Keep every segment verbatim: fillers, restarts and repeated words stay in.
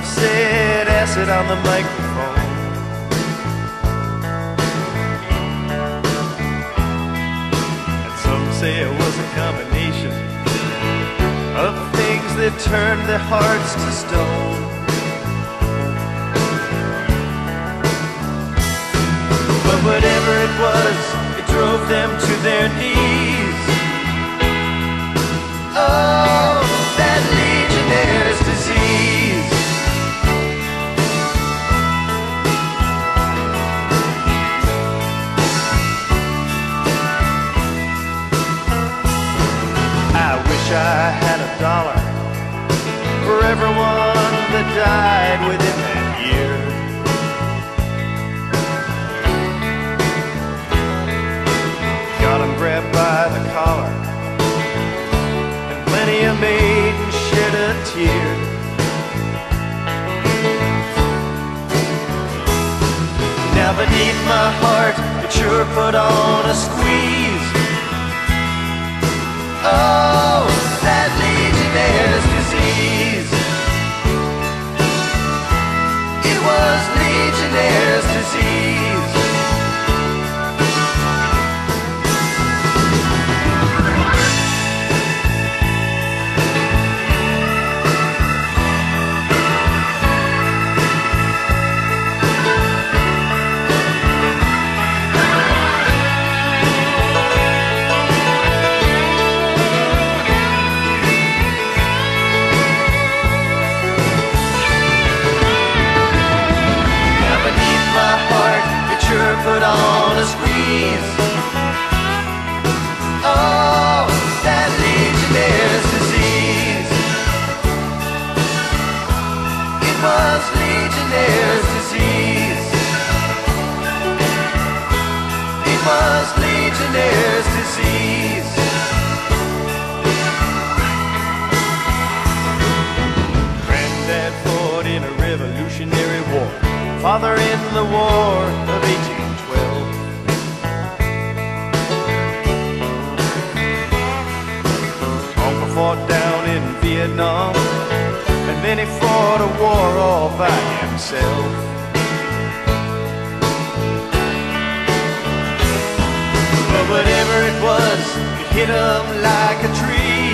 said acid on the microphone. And some say it was a combination of things that turned their hearts to stone. But whatever it was, it drove them to their knees. Oh, that Legionnaire's disease. I wish I had a dollar for everyone that died within that year. Got 'em grabbed by the collar, and plenty of maidens shed a tear. Now beneath my heart, it sure put on a squeeze. Oh, that Legionnaire's disease. It was Legionnaire's disease. Put on a squeeze. Oh, that Legionnaire's disease. It was Legionnaire's disease. It was Legionnaire's disease. Granddad fought in a Revolutionary War, father in the War of eighteen twelve. Uncle fought down in Vietnam, and then he fought a war all by himself. But whatever it was, it hit him like a tree.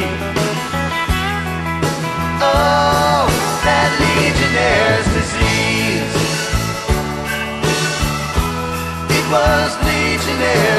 Oh, that Legionnaire's disease. It was Legionnaire.